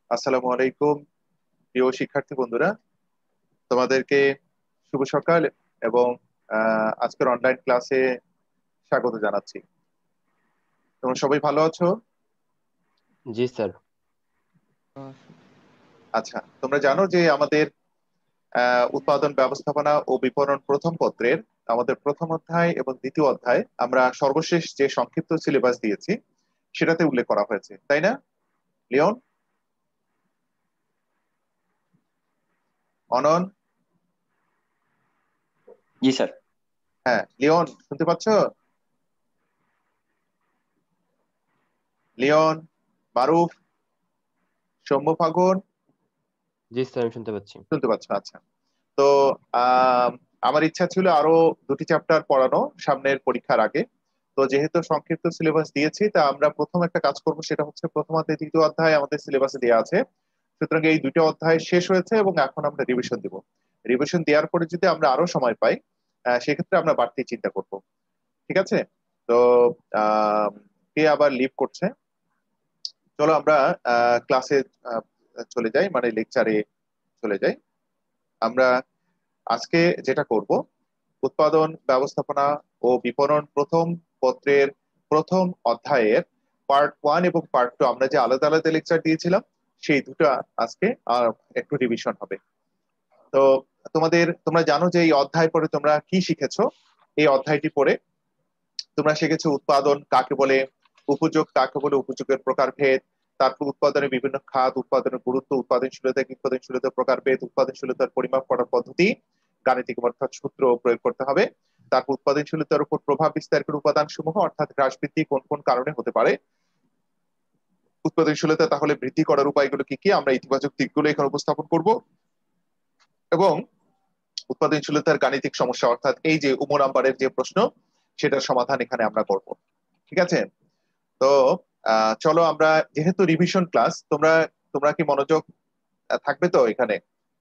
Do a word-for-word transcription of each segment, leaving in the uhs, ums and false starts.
আসসালামু আলাইকুম প্রিয় শিক্ষার্থী বন্ধুরা, তোমাদেরকে শুভ সকাল এবং আহ, আজকের অনলাইন ক্লাসে স্বাগত জানাচ্ছি। তোমরা সবাই ভালো আছো? জি স্যার। আচ্ছা, তোমরা জানো যে আমাদের আহ, উৎপাদন ব্যবস্থাপনা ও বিপণন প্রথম পত্রের আমাদের প্রথম অধ্যায় এবং দ্বিতীয় অধ্যায় আমরা সর্বশেষ যে সংক্ষিপ্ত সিলেবাস দিয়েছি সেটাতে উল্লেখ করা হয়েছে, তাই না লিওন? অনন? জি স্যার। হ্যাঁ লিওন, শুনতে পাচ্ছ? লিওন, মারুফ, সৌম্য, ফাগুন, জি স্যার, আমি শুনতে পাচ্ছি। শুনতে পাচ্ছ? আচ্ছা। তো আহ, আমার ইচ্ছা ছিল আরো দুটি চ্যাপ্টার পড়ানো সামনের পরীক্ষার আগে। তো যেহেতু সংক্ষিপ্ত সিলেবাস দিয়েছি, তা আমরা প্রথম একটা কাজ করব, সেটা হচ্ছে প্রথম অধ্যায় দ্বিতীয় অধ্যায় আমাদের সিলেবাসে দেওয়া আছে। সুতরাং এই দুটো অধ্যায় শেষ হয়েছে এবং এখন আমরা রিভিশন দিব। রিভিশন দেওয়ার পরে যদি আমরা আরো সময় পাই, আহ, সেক্ষেত্রে আমরা বাড়তি চিন্তা করব। ঠিক আছে? তো আহ কে আবার লিভ করছে? চলো আমরা ক্লাসে চলে যাই, মানে লেকচারে চলে যাই। আমরা আজকে যেটা করব, উৎপাদন ব্যবস্থাপনা ও বিপণন প্রথম পত্রের প্রথম অধ্যায়ের পার্ট ওয়ান এবং পার্ট টু আমরা যে আলাদা আলাদা লেকচার দিয়েছিলাম, সেই দুটো আজকে আর একটু রিভিশন হবে। তো তোমাদের তোমরা জানো যে এই অধ্যায় পড়ে তোমরা কি শিখেছো। এই অধ্যায়টি পড়ে তোমরা শিখেছো উৎপাদন কাকে বলে, উপযোগ কাকে বলে, উপযোগের প্রকারভেদ, তারপর উৎপাদনের বিভিন্ন খাত, উৎপাদনের গুরুত্ব, উৎপাদনশীলতা উৎপাদনশীলতার প্রকারভেদ, উৎপাদনশীলতার পরিমাপ করার পদ্ধতি, গাণিতিক অর্থাৎ সূত্র প্রয়োগ করতে হবে। তারপর উৎপাদনশীলতার উপর প্রভাব বিস্তারকারী উপাদান সমূহ অর্থাৎ হ্রাস বৃদ্ধি কোন কোন কারণে হতে পারে, উৎপাদনশীলতা তাহলে বৃদ্ধি করার উপায়গুলো কি কি, আমরা ইতিবাচক দিকগুলো এখানে উপস্থাপন করব। এবং উৎপাদনশীলতার গাণিতিক সমস্যা অর্থাৎ এই যে উম নাম্বারের যে প্রশ্ন, সেটার সমাধান এখানে আমরা করব। ঠিক আছে? তো আহ চলো আমরা, যেহেতু রিভিশন ক্লাস, তোমরা তোমরা কি মনোযোগ আহ, থাকবে তো এখানে?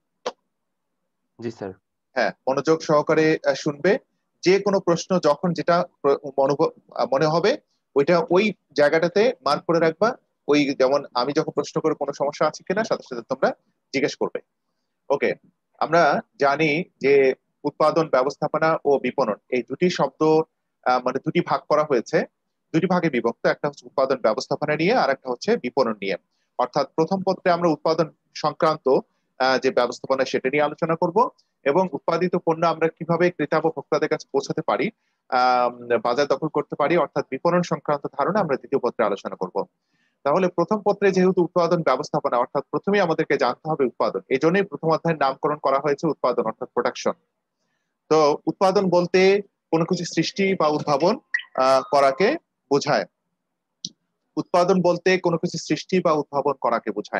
জি স্যার। হ্যাঁ, মনোযোগ সহকারে আহ, শুনবে। যে কোনো প্রশ্ন যখন যেটা প্র- মনোভ- আহ, মনে হবে, ওইটা ওই জায়গাটাতে মার্ক করে রাখবা। ওই যেমন আমি যখন প্রশ্ন করে কোনো সমস্যা আছে কিনা, সাথে সাথে তোমরা জিজ্ঞেস করবে। ওকে। আমরা জানি যে উৎপাদন ব্যবস্থাপনা ও বিপণন এই দুটি শব্দ আহ, মানে দুটি ভাগ করা হয়েছে, দুটি ভাগে বিভক্ত। একটা হচ্ছে উৎপাদন ব্যবস্থাপনা নিয়ে, আর একটা হচ্ছে বিপণন নিয়ে। অর্থাৎ প্রথম পত্রে আমরা উৎপাদন সংক্রান্ত আহ, যে ব্যবস্থাপনা সেটা নিয়ে আলোচনা করব, এবং উৎপাদিত পণ্য আমরা কিভাবে ক্রেতা বা ভোক্তাদের কাছে পৌঁছাতে পারি, আহ বাজার দখল করতে পারি, অর্থাৎ বিপণন সংক্রান্ত ধারণা আমরা দ্বিতীয় পত্রে আলোচনা করব। তাহলে প্রথম পত্রে যেহেতু উৎপাদন ব্যবস্থাপনা, অর্থাৎ প্রথমেই আমাদেরকে জানতে হবে উৎপাদন, এই জন্যই প্রথম অধ্যায়ের নামকরণ করা হয়েছে উৎপাদন অর্থাৎ প্রোডাকশন। তো উৎপাদন বলতে কোনো কিছু সৃষ্টি বা উদ্ভাবন আহ, করাকে বোঝায়। উৎপাদন বলতে কোনো কিছু সৃষ্টি বা উদ্ভাবন করাকে বোঝায়।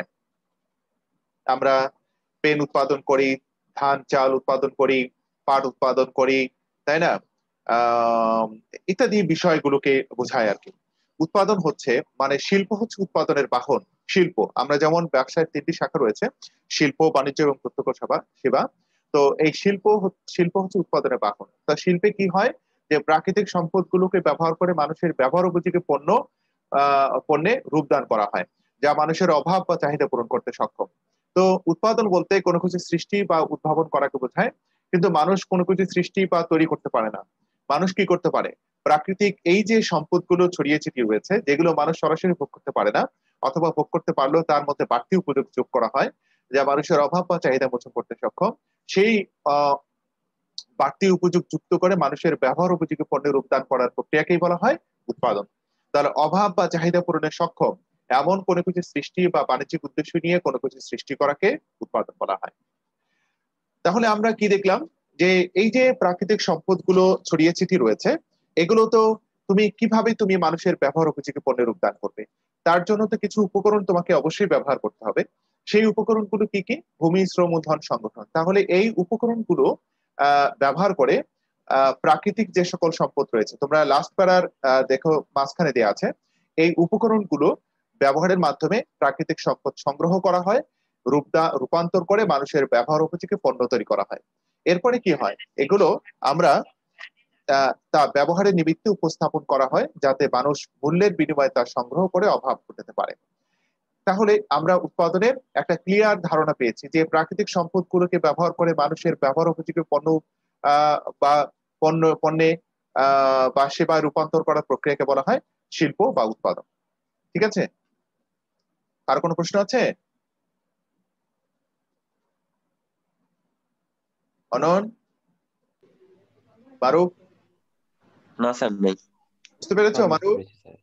আমরা পেন উৎপাদন করি, ধান চাল উৎপাদন করি, পাট উৎপাদন করি, তাই না? আহ ইত্যাদি বিষয়গুলোকে বোঝায় আর কি। উৎপাদন হচ্ছে, মানে শিল্প হচ্ছে উৎপাদনের বাহন। শিল্প, আমরা যেমন ব্যবসায়ের তিনটি শাখা রয়েছে, শিল্প, বাণিজ্য এবং প্রত্যক্ষ সেবা সেবা তো এই শিল্প হচ্ছে- শিল্প হচ্ছে উৎপাদনের বাহন। তা শিল্পে কি হয়, যে প্রাকৃতিক সম্পদগুলোকে ব্যবহার করে মানুষের ব্যবহার উপযোগী পণ্য আহ পণ্যে রূপদান করা হয়, যা মানুষের অভাব বা চাহিদা পূরণ করতে সক্ষম। তো উৎপাদন বলতে কোনো কিছু সৃষ্টি বা উদ্ভাবন করাকে বোঝায়। কিন্তু মানুষ কোনো কিছু সৃষ্টি বা তৈরি করতে পারে না। মানুষ কি করতে পারে, প্রাকৃতিক এই যে সম্পদগুলো ছড়িয়ে ছিটিয়ে রয়েছে, যেগুলো মানুষ সরাসরি ভোগ করতে পারে না, অথবা ভোগ করতে পারলেও তার মধ্যে বাড়তি উপযোগ যোগ করা হয়, যা মানুষের অভাব বা চাহিদা মোচন করতে সক্ষম, সেই আহ বাড়তি উপযোগ যুক্ত করে মানুষের ব্যবহার উপযোগী পণ্যের রূপদান করার প্রক্রিয়াকেই বলা হয় উৎপাদন। তাহলে অভাব বা চাহিদা পূরণে সক্ষম এমন কোনো কিছু সৃষ্টি বা বাণিজ্যিক উদ্দেশ্য নিয়ে কোনো কিছু সৃষ্টি করাকে উৎপাদন বলা হয়। তাহলে আমরা কি দেখলাম, যে এই যে প্রাকৃতিক সম্পদগুলো ছড়িয়ে ছিটিয়ে রয়েছে, এগুলো তো তুমি কিভাবে তুমি মানুষের ব্যবহার উপযোগী পণ্যের রূপদান করবে? তার জন্য তো কিছু উপকরণ তোমাকে অবশ্যই ব্যবহার করতে হবে। সেই উপকরণগুলো কি কি? ভূমি, শ্রম ও ধন সংগঠন। তাহলে এই উপকরণগুলো আহ ব্যবহার করে আহ প্রাকৃতিক যে সকল সম্পদ রয়েছে, তোমরা লাস্ট প্যারার আহ দেখো মাঝখানে দেওয়া আছে, এই উপকরণগুলো ব্যবহারের মাধ্যমে প্রাকৃতিক সম্পদ সংগ্রহ করা হয়, রূপদা রূপান্তর করে মানুষের ব্যবহার উপযোগী পণ্য তৈরি করা হয়। এরপরে কি হয়, এগুলো আমরা আহ, তা ব্যবহারের নিমিত্তে উপস্থাপন করা হয়, যাতে মানুষ মূল্যের বিনিময়ে তা সংগ্রহ করে অভাব মেটাতে পারে। তাহলে আমরা উৎপাদনের একটা ক্লিয়ার ধারণা পেয়েছি যে প্রাকৃতিক সম্পদগুলোকে ব্যবহার করে মানুষের ব্যবহার উপযোগী পণ্য আহ বা পণ্য পণ্যে আহ বা সেবায় রূপান্তর করার প্রক্রিয়াকে বলা হয় শিল্প বা উৎপাদন। ঠিক আছে, আর কোনো প্রশ্ন আছে? অনন, মারুফ, না স্যার নেই। বুঝতে পেরেছো হ্যাঁ, বুঝতে মারুফ? পেরেছি স্যার।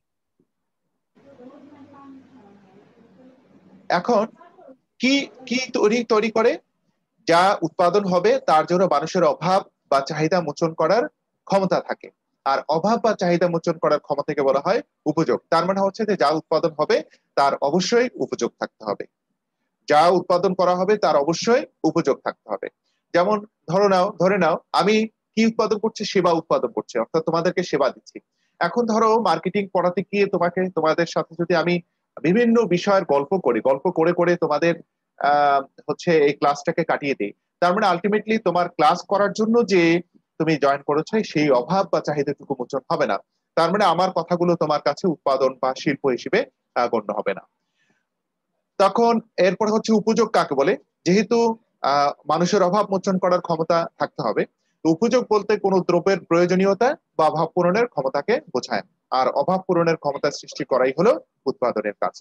এখন কি কি তৈরি তৈরি করে যা উৎপাদন হবে তার জন্য মানুষের অভাব বা চাহিদা মোচন করার ক্ষমতা থাকে, আর অভাব বা চাহিদা মোচন করার ক্ষমতাকে বলা হয় উপযোগ। তার মানে হচ্ছে যে যা উৎপাদন হবে তার অবশ্যই উপযোগ থাকতে হবে, যা উৎপাদন করা হবে তার অবশ্যই উপযোগ থাকতে হবে। যেমন ধরো নাও ধরে নাও আমি কি উৎপাদন করছি, সেবা উৎপাদন করছি, অর্থাৎ তোমাদেরকে সেবা দিচ্ছি। এখন ধরো মার্কেটিং পড়াতে গিয়ে তোমাকে তোমাদের সাথে যদি আমি বিভিন্ন বিষয়ের গল্প করি, গল্প করে করে তোমাদের আহ হচ্ছে এই ক্লাসটাকে কাটিয়ে দিই, তার মানে আলটিমেটলি তোমার ক্লাস করার জন্য যে তুমি জয়েন করেছো সেই অভাব বা চাহিদাটুকু মোচন হবে না। তার মানে আমার কথাগুলো তোমার কাছে উৎপাদন বা শিল্প হিসেবে আহ, গণ্য হবে না। তখন এরপর হচ্ছে উপযোগ কাকে বলে, যেহেতু আহ মানুষের অভাব মোচন করার ক্ষমতা থাকতে হবে, তো উপযোগ বলতে কোনো দ্রব্যের প্রয়োজনীয়তা বা অভাব পূরণের ক্ষমতাকে বোঝায়, আর অভাব পূরণের ক্ষমতা সৃষ্টি করাই হলো উৎপাদনের কাজ।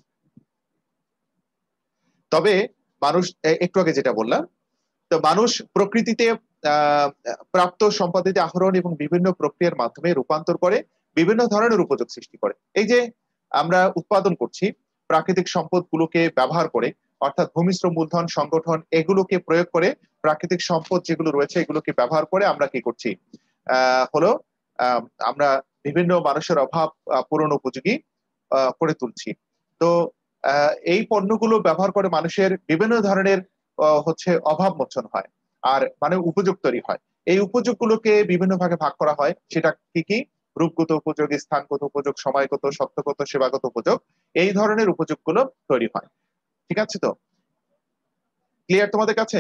তবে মানুষ এ- একটু আগে যেটা বললাম, তো মানুষ প্রকৃতিতে আহ প্রাপ্ত সম্পদের আহরণ এবং বিভিন্ন প্রক্রিয়ার মাধ্যমে রূপান্তর করে বিভিন্ন ধরনের উপযোগ সৃষ্টি করে। এই যে আমরা উৎপাদন করছি প্রাকৃতিক সম্পদগুলোকে ব্যবহার করে, অর্থাৎ ভূমিশ্রম, মূলধন, সংগঠন এগুলোকে প্রয়োগ করে, প্রাকৃতিক সম্পদ যেগুলো রয়েছে এগুলোকে ব্যবহার করে আমরা কি করছি, আহ হলো আহ আমরা বিভিন্ন মানুষের অভাব আহ, পূরণ উপযোগী আহ, করে তুলছি। তো আহ, এই পণ্যগুলো ব্যবহার করে মানুষের বিভিন্ন ধরনের আহ, হচ্ছে অভাব মোচন হয়, আর মানে উপযোগ তৈরি হয়। এই উপযোগগুলোকে বিভিন্ন ভাগে ভাগ করা হয়, সেটা কি কি? রূপগত উপযোগ, স্থানগত উপযোগ, সময়গত, সত্যগত, সেবাগত উপযোগ, এই ধরনের উপযোগগুলো তৈরি হয়। ঠিক আছে তো? ক্লিয়ার তোমাদের কাছে?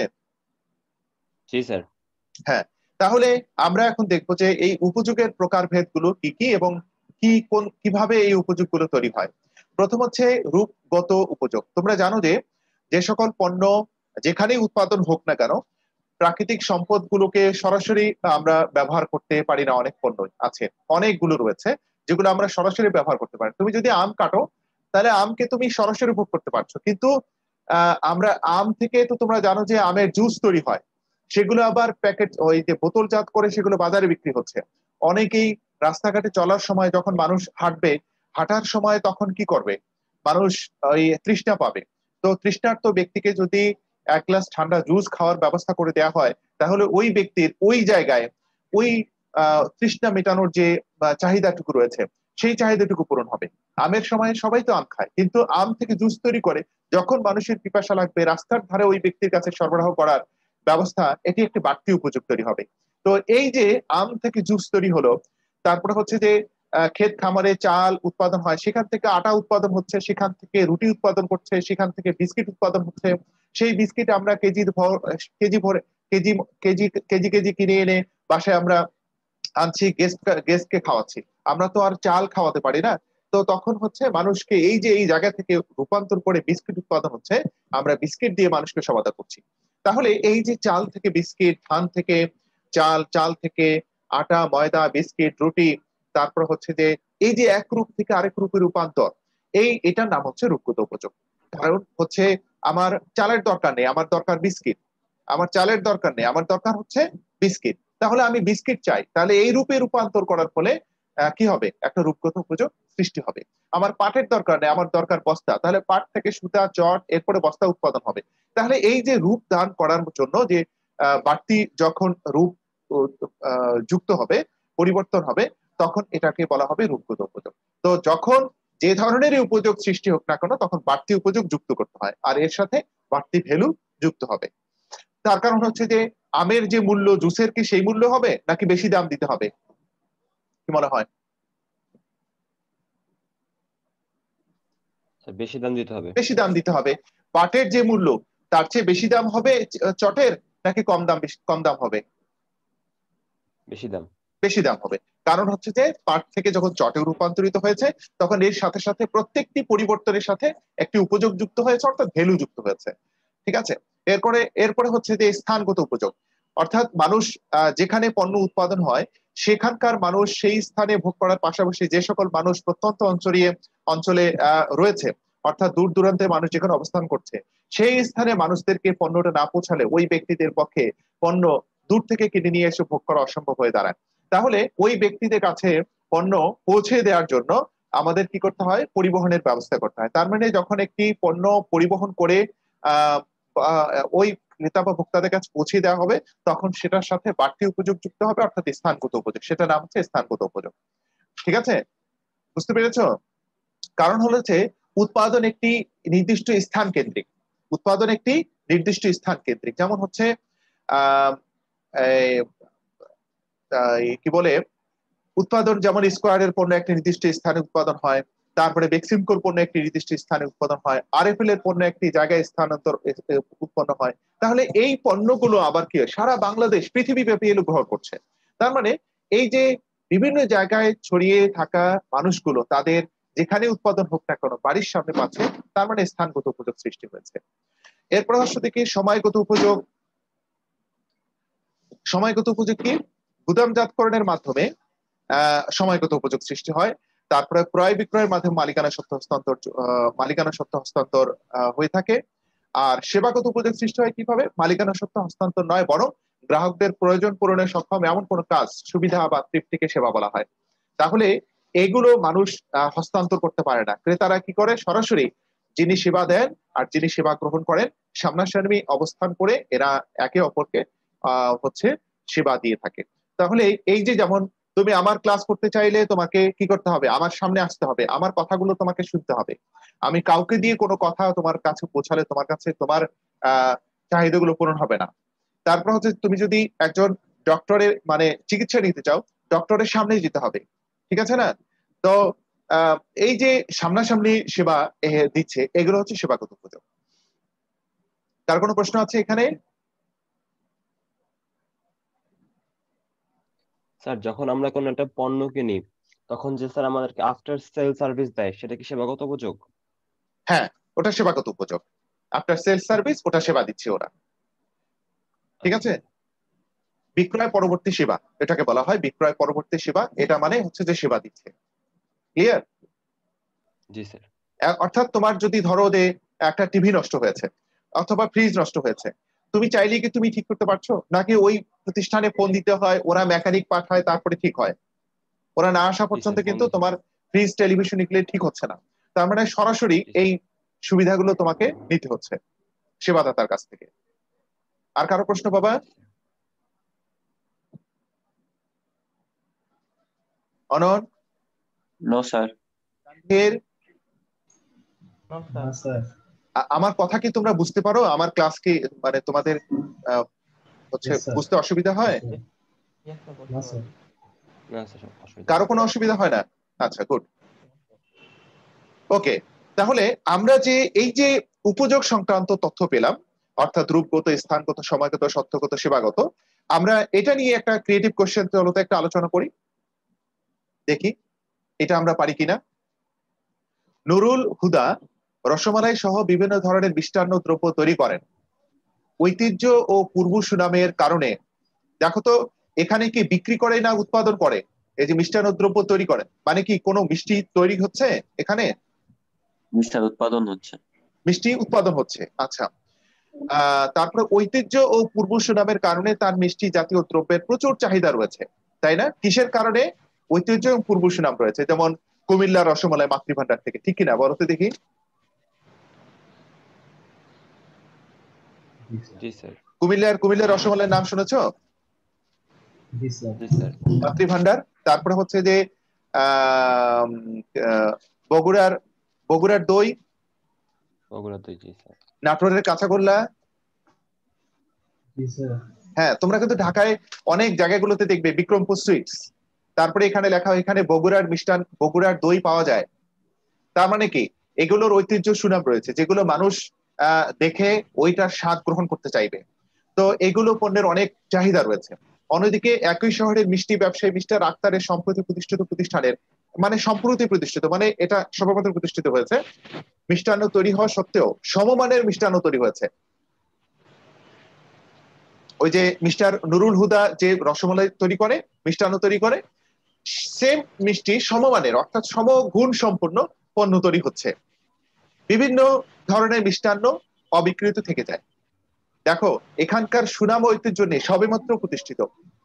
জি স্যার। হ্যাঁ, তাহলে আমরা এখন দেখবো যে এই উপযোগের প্রকারভেদগুলো কি কি এবং কি কোন কিভাবে এই উপযোগগুলো তৈরি হয়। প্রথম হচ্ছে রূপগত উপযোগ। তোমরা জানো যে যে সকল পণ্য যেখানেই উৎপাদন হোক না কেন, প্রাকৃতিক সম্পদগুলোকে সরাসরি আমরা ব্যবহার করতে পারি না। অনেক পণ্য আছে, অনেকগুলো রয়েছে যেগুলো আমরা সরাসরি ব্যবহার করতে পারি। তুমি যদি আম কাটো তাহলে আমকে তুমি সরাসরি ভোগ করতে পারছো, কিন্তু আহ আমরা আম থেকে তো তোমরা জানো যে আমের জুস তৈরি হয়, সেগুলো আবার প্যাকেট ওই যে বোতলজাত করে সেগুলো বাজারে বিক্রি হচ্ছে। অনেকেই রাস্তাঘাটে চলার সময় যখন মানুষ হাঁটবে, হাঁটার সময় তখন কি করবে, মানুষ ওই তৃষ্ণা পাবে। তো তৃষ্ণার্ত ব্যক্তিকে যদি এক গ্লাস ঠান্ডা জুস খাওয়ার ব্যবস্থা করে দেওয়া হয়, তাহলে ওই ব্যক্তির ওই জায়গায় ওই আহ তৃষ্ণা মেটানোর যে আহ, চাহিদাটুকু রয়েছে সেই চাহিদাটুকু পূরণ হবে। আমের সময় সবাই তো আম খায়, কিন্তু আম থেকে জুস তৈরি করে যখন মানুষের পিপাসা লাগবে রাস্তার ধারে ওই ব্যক্তির কাছে সরবরাহ করার ব্যবস্থা, এটি একটি বাড়তি উপযোগ তৈরি হবে। তো এই যে আম থেকে জুস তৈরি হলো, তারপরে হচ্ছে যে আহ, ক্ষেত খামারে চাল উৎপাদন হয়, সেখান থেকে আটা উৎপাদন হচ্ছে, সেখান থেকে রুটি উৎপাদন করছে, সেখান থেকে বিস্কিট উৎপাদন হচ্ছে। সেই বিস্কিট আমরা কেজি ভর কেজি ভরে কেজি কেজি কেজি কেজি কিনে এনে বাসায় আমরা আনছি, গেস্ট গেস্টকে খাওয়াচ্ছি। আমরা তো আর চাল খাওয়াতে পারি না। তো তখন হচ্ছে মানুষকে এই যে এই জায়গা থেকে রূপান্তর করে বিস্কিট উৎপাদন হচ্ছে, আমরা বিস্কিট দিয়ে মানুষকে সমাদা করছি। তাহলে এই যে চাল থেকে বিস্কিট, ধান থেকে চাল, চাল থেকে আটা, ময়দা, বিস্কিট, রুটি, তারপর হচ্ছে যে এই যে এক রূপ থেকে আরেক রূপে রূপান্তর, এই এটার নাম হচ্ছে রূপগত উপযোগ। কারণ হচ্ছে আমার চালের দরকার নেই, আমার দরকার বিস্কিট। আমার চালের দরকার নেই, আমার দরকার হচ্ছে বিস্কিট। তাহলে আমি বিস্কিট চাই, তাহলে এই রূপে রূপান্তর করার ফলে আহ, কি হবে, একটা রূপগত উপযোগ সৃষ্টি হবে। আমার পাটের দরকার নেই, আমার দরকার বস্তা, তাহলে পাট থেকে সুতা, চট, এরপরে বস্তা উৎপাদন হবে। তাহলে এই যে রূপ দান করার জন্য যে আহ, বাড়তি যখন রূপ আহ, যুক্ত হবে, পরিবর্তন হবে, তখন এটাকে বলা হবে রূপগত উপযোগ। তো যখন যে ধরনেরই উপযোগ সৃষ্টি হোক না কেন, তখন বাড়তি উপযোগ যুক্ত করতে হয়, আর এর সাথে বাড়তি ভ্যালু যুক্ত হবে। তার কারণ হচ্ছে যে আমের যে মূল্য, জুসের কি সেই মূল্য হবে নাকি বেশি দাম দিতে হবে? কি মনে হয়? স্যার বেশি দাম দিতে হবে। বেশি দাম দিতে হবে। পাটের যে মূল্য, তার চেয়ে বেশি দাম হবে চ- চটের, নাকি কম দাম বেশি কম দাম হবে? বেশি দাম। বেশি দাম হবে। কারণ হচ্ছে যে পাট থেকে যখন চটে রূপান্তরিত হয়েছে তখন এর সাথে সাথে প্রত্যেকটি পরিবর্তনের সাথে একটি উপযোগ যুক্ত হয়েছে, অর্থাৎ ভ্যালু যুক্ত হয়েছে। ঠিক আছে, এরপরে এরপরে হচ্ছে যে স্থানগত উপযোগ, অর্থাৎ মানুষ যেখানে পণ্য উৎপাদন হয় সেখানকার মানুষ সেই স্থানে ভোগ করার পাশাপাশি যে সকল মানুষ প্রত্যন্ত অঞ্চলে অঞ্চলে রয়েছে, অর্থাৎ দূর দূরান্তের মানুষ যেখানে অবস্থান করছে সেই স্থানে মানুষদেরকে পণ্যটা না পৌঁছালে ওই ব্যক্তিদের পক্ষে পণ্য দূর থেকে কিনে নিয়ে এসে ভোগ করা অসম্ভব হয়ে দাঁড়ায়। তাহলে ওই ব্যক্তিদের কাছে পণ্য পৌঁছে দেওয়ার জন্য আমাদের কি করতে হয়, পরিবহনের ব্যবস্থা করতে হয়। তার মানে যখন একটি পণ্য পরিবহন করে আহ ওই ক্রেতা বা ভোক্তাদের কাছে পৌঁছে দেওয়া হবে তখন সেটার সাথে বাড়তি উপযোগ যুক্ত হবে, অর্থাৎ স্থানগত উপযোগ, সেটা নাম হচ্ছে স্থানগত উপযোগ। ঠিক আছে, বুঝতে পেরেছ? কারণ হচ্ছে উৎপাদন একটি নির্দিষ্ট স্থান কেন্দ্রিক, উৎপাদন একটি নির্দিষ্ট স্থান কেন্দ্রিক। যেমন হচ্ছে আহ কি বলে উৎপাদন, যেমন স্কোয়ারের পণ্য একটি নির্দিষ্ট স্থানে উৎপাদন হয়, তারপরে বেক্সিমকোর পণ্য একটি নির্দিষ্ট স্থানে উৎপাদন হয়, আরএফএল এর পণ্য একটি জায়গায় স্থানান্তর উৎপন্ন হয়। তাহলে এই পণ্যগুলো আবার কি সারা বাংলাদেশ পৃথিবীব্যাপী এলো গ্রহণ করছে। তার মানে এই যে বিভিন্ন জায়গায় ছড়িয়ে থাকা মানুষগুলো তাদের যেখানে উৎপাদন হোক না কেন বাড়ির সামনে পাচ্ছে, তার মানে স্থানগত উপযোগ সৃষ্টি হয়েছে। এরপর হচ্ছে দেখি সময়গত উপযোগ। সময়গত উপযোগ কি? গুদামজাতকরণের মাধ্যমে আহ সময়গত উপযোগ সৃষ্টি হয়। তারপরে ক্রয় বিক্রয়ের মাধ্যমে মালিকানা সত্ত্ব হস্তান্তর মালিকানা সত্ত্ব হস্তান্তর হয়ে থাকে। আর সেবাগত উপযোগ সৃষ্টি হয় কিভাবে? মালিকানা সত্ত্ব হস্তান্তর নয়, বরং গ্রাহকদের প্রয়োজন পূরণে সক্ষম এমন কোন কাজ, সুবিধা বা তৃপ্তিকে সেবা বলা হয়। তাহলে এগুলো মানুষ হস্তান্তর করতে পারে না। ক্রেতারা কি করে? সরাসরি যিনি সেবা দেন আর যিনি সেবা গ্রহণ করেন সামনাসামনি অবস্থান করে এরা একে অপরকে আহ হচ্ছে সেবা দিয়ে থাকে। তাহলে এই যে যেমন তুমি আমার ক্লাস করতে চাইলে তোমাকে কি করতে হবে? আমার সামনে আসতে হবে, আমার কথাগুলো তোমাকে শুনতে হবে। আমি কাউকে দিয়ে কোনো কথা তোমার কাছে পৌঁছালে তোমার কাছে তোমার আহ চাহিদাগুলো পূরণ হবে না। তারপর হচ্ছে তুমি যদি একজন ডক্টরের মানে চিকিৎসা নিতে চাও, ডক্টরের সামনেই যেতে হবে। ঠিক আছে না? তো আহ এই যে সামনাসামনি সেবা দিচ্ছে, এগুলো হচ্ছে সেবাগত উপযোগ। তার কোনো প্রশ্ন আছে এখানে? স্যার যখন আমরা কোনো একটা পণ্য কিনি তখন যে স্যার আমাদেরকে আফটার সেল সার্ভিস দেয় সেটা কি সেবাগত উপযোগ? হ্যাঁ, ওটা সেবাগত উপযোগ। আফটার সেল সার্ভিস ওটা সেবা দিচ্ছে ওরা। ঠিক আছে, বিক্রয় পরবর্তী সেবা এটাকে বলা হয়, বিক্রয় পরবর্তী সেবা। এটা মানে হচ্ছে যে সেবা দিচ্ছে। ক্লিয়ার? জি স্যার। অর্থাৎ তোমার যদি ধরো যে একটা টিভি নষ্ট হয়েছে অথবা ফ্রিজ নষ্ট হয়েছে, তুমি চাইলে কি তুমি ঠিক করতে পারছো? নাকি ওই প্রতিষ্ঠানে ফোন দিতে হয়, ওরা মেকানিক পাঠায়, তারপরে ঠিক হয়? ওরা না আসা পর্যন্ত কিন্তু তোমার ফ্রিজ টেলিভিশন এগুলো ঠিক হচ্ছে না। তার মানে সরাসরি এই সুবিধাগুলো তোমাকে নিতে হচ্ছে সেবাদাতার কাছ থেকে। আর কারো প্রশ্ন বাবা? অনন? No sir. আমার কথা কি তোমরা বুঝতে পারো? আমার ক্লাস কি মানে তোমাদের হচ্ছে বুঝতে অসুবিধা হয়? কারো কোনো অসুবিধা হয় না? আচ্ছা, গুড। ওকে, তাহলে আমরা যে এই যে উপযোগ সংক্রান্ত তথ্য পেলাম, অর্থাৎ রূপগত, স্থানগত, সময়গত, সত্যগত, সেবাগত, আমরা এটা নিয়ে একটা ক্রিয়েটিভ কোশ্চেন চলতে একটা আলোচনা করি, দেখি এটা আমরা পারি কিনা। নুরুল হুদা রসমালাই সহ বিভিন্ন ধরনের মিষ্টান্ন দ্রব্য তৈরি করেন। ঐতিহ্য ও পূর্ব সুনামের কারণে, দেখো তো এখানে কি বিক্রি করে না উৎপাদন করে? এই যে মিষ্টান্ন দ্রব্য তৈরি করেন মানে কি কোনো মিষ্টি তৈরি হচ্ছে এখানে? মিষ্টার উৎপাদন হচ্ছে। মিষ্টি উৎপাদন হচ্ছে, আচ্ছা। আহ তারপরে ঐতিহ্য ও পূর্ব সুনামের কারণে তার মিষ্টি জাতীয় দ্রব্যের প্রচুর চাহিদা রয়েছে, তাই না? কিসের কারণে? ঐতিহ্য এবং পূর্ব সুনাম রয়েছে, যেমন কুমিল্লার রসমালাই মাতৃভান্ডার থেকে, ঠিক কিনা বলো তো দেখি? কুমিল্লার কুমিল্লার রসমালাইয়ের নাম শুনেছো? মাতৃভান্ডার। তারপরে হচ্ছে যে আহ বগুড়ার বগুড়ার দই, বগুড়ার দই, জি স্যার। নাটোরের কাঁচাগোল্লা। হ্যাঁ, তোমরা কিন্তু ঢাকায় অনেক জায়গাগুলোতে দেখবে বিক্রমপুর সুইটস, তারপরে এখানে লেখা এখানে বগুড়ার মিষ্টান বগুড়ার দই পাওয়া যায়। তার মানে কি এগুলোর ঐতিহ্য সুনাম রয়েছে, যেগুলো মানুষ আহ দেখে ওইটার স্বাদ গ্রহণ করতে চাইবে। তো এগুলো পণ্যের অনেক চাহিদা রয়েছে। অন্যদিকে একই শহরের মিষ্টি ব্যবসায়ী মিস্টার আক্তারের সম্প্রতি প্রতিষ্ঠিত প্রতিষ্ঠানের, মানে সম্প্রতি প্রতিষ্ঠিত মানে এটা সবেমাত্র প্রতিষ্ঠিত হয়েছে, মিষ্টান্ন তৈরি হওয়া সত্ত্বেও সমমানের মিষ্টান্ন তৈরি হয়েছে। ওই যে মিস্টার নুরুল হুদা যে রসমালাই তৈরি করে, মিষ্টান্ন তৈরি করে, সেম মিষ্টি সমমানের অর্থাৎ সমগুণ সম্পন্ন পণ্য তৈরি হচ্ছে। বিভিন্ন ধরনের মিষ্টান্ন অবিকৃত থেকে যায়। দেখো এখানকার সুনাম ঐতিহ্য নেই, সবেমাত্র প্রতিষ্ঠিত,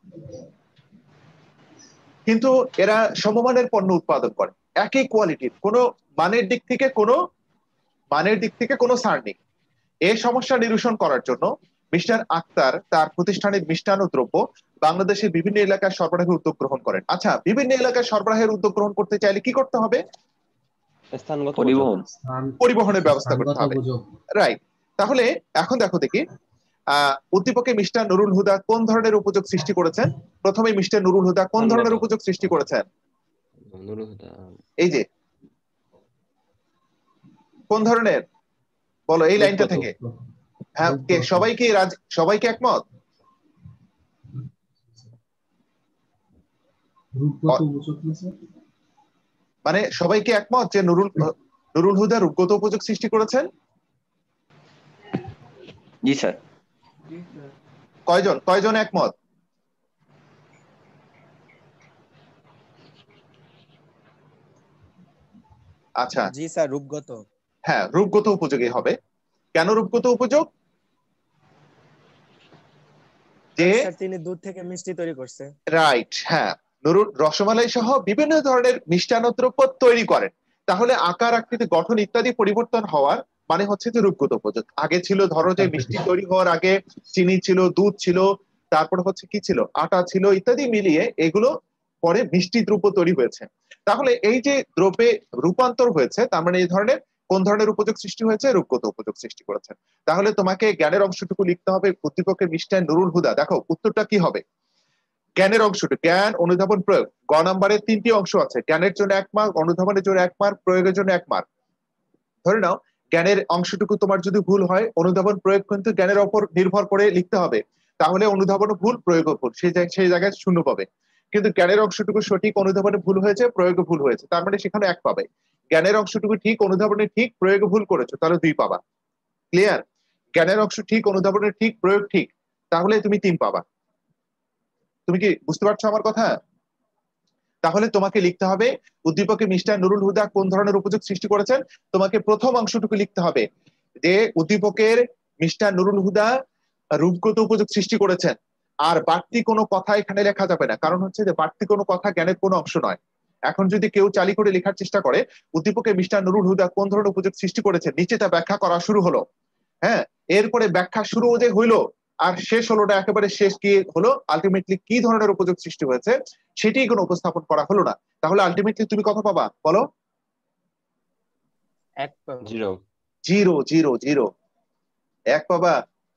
কিন্তু এরা সমমানের পণ্য উৎপাদন করে, একই কোয়ালিটির, কোনো মানের দিক থেকে কোনো মানের দিক থেকে কোনো ছাড় নেই। এই সমস্যা নিরসন করার জন্য মিস্টার আক্তার তার প্রতিষ্ঠানের মিষ্টান্ন দ্রব্য বাংলাদেশের বিভিন্ন এলাকায় সরবরাহের উদ্যোগ গ্রহণ করেন। আচ্ছা, বিভিন্ন এলাকায় সরবরাহের উদ্যোগ গ্রহণ করতে চাইলে কি করতে হবে? স্থানগত পরিবহন পরিবহনের ব্যবস্থা করতে হবে, রাইট। তাহলে এখন দেখো দেখি আহ উদ্দীপকে মিস্টার নুরুল হুদা কোন ধরনের উপযোগ সৃষ্টি করেছেন? প্রথমে মিস্টার নুরুল হুদা কোন ধরনের উপযোগ সৃষ্টি করেছেন? এই যে কোন ধরনের, বলো এই লাইনটা থেকে। হ্যাঁ, কে সবাই কি রাজ সবাই কি একমত? মানে সবাই কি একমত যে নুরুল নুরুল হুদা রূপগত উপযোগ সৃষ্টি করেছেন? জি স্যার। কয়জন কয়জন একমত? আচ্ছা জি স্যার, রূপগত। হ্যাঁ, রূপগত উপযোগী হবে। কেন রূপগত উপযোগ? যে স্যার তিনি দুধ থেকে মিষ্টি তৈরি করছে। রাইট, হ্যাঁ, নুরুল রসমালাই সহ বিভিন্ন ধরনের মিষ্টান্ন দ্রব্য তৈরি করেন, তাহলে আকার আকৃতি গঠন ইত্যাদি পরিবর্তন হওয়ার মানে হচ্ছে যে রূপগত উপযোগ। আগে ছিল ধরো যে মিষ্টি তৈরি হওয়ার আগে চিনি ছিল, দুধ ছিল, তারপর হচ্ছে কি ছিল, আটা ছিল, ইত্যাদি মিলিয়ে এগুলো পরে মিষ্টি দ্রব্য তৈরি হয়েছে। তাহলে এই যে দ্রব্যে রূপান্তর হয়েছে, তার মানে এই ধরনের কোন ধরনের উপযোগ সৃষ্টি হয়েছে? রূপগত উপযোগ সৃষ্টি করেছেন। তাহলে তোমাকে জ্ঞানের অংশটুকু লিখতে হবে উদ্দীপকের মিস্টার নুরুল হুদা। দেখো উত্তরটা কি হবে? জ্ঞানের অংশটুকু, জ্ঞান, অনুধাবন, প্রয়োগ। গ নাম্বারের তিনটি অংশ আছে, জ্ঞানের জন্য এক মার্ক, অনুধাবনের জন্য এক মার্ক, প্রয়োগের জন্য এক মার্ক। ধরে নাও জ্ঞানের অংশটুকু তোমার যদি ভুল হয়, অনুধাবন প্রয়োগ কিন্তু জ্ঞানের উপর নির্ভর করে লিখতে হবে, তাহলে অনুধাবনও ভুল প্রয়োগও ভুল, সেই সেই জায়গায় শূন্য পাবে। কিন্তু জ্ঞানের অংশটুকু সঠিক, অনুধাবনে ভুল হয়েছে, প্রয়োগে ভুল হয়েছে, তার মানে সেখানে এক পাবে। জ্ঞানের অংশটুকু ঠিক, অনুধাবনে ঠিক, প্রয়োগে ভুল করেছো, তাহলে দুই পাবা। ক্লিয়ার? জ্ঞানের অংশ ঠিক, অনুধাবনের ঠিক, প্রয়োগ ঠিক, তাহলে তুমি তিন পাবা। তুমি কি বুঝতে পারছো আমার কথা? তাহলে তোমাকে লিখতে হবে উদ্দীপকে মিস্টার নুরুল হুদা কোন ধরনের উপযোগ সৃষ্টি করেছেন। তোমাকে প্রথম অংশটুকু লিখতে হবে যে উদ্দীপকের মিস্টার নুরুল হুদা রূপগত উপযোগ সৃষ্টি করেছেন, আর বাড়তি কোনো কথা এখানে লেখা যাবে না, কারণ হচ্ছে যে বাড়তি কোনো কথা জ্ঞানের কোনো অংশ নয়। এখন যদি কেউ চালি করে লেখার চেষ্টা করে উদ্দীপকে মিস্টার নুরুল হুদা কোন ধরনের উপযোগ সৃষ্টি করেছেন, নিচে তা ব্যাখ্যা করা শুরু হলো, হ্যাঁ, এরপরে ব্যাখ্যা শুরু যে হইলো আর শেষ হলো না, একেবারে শেষ কি হলো, আলটিমেটলি কি ধরনের উপযোগ সৃষ্টি হয়েছে সেটাই কোনো উপস্থাপন করা হলো না, তাহলে আলটিমেটলি তুমি কত পাবা বলো? এক পাবো। জিরো জিরো জিরো জিরো এক পাবা?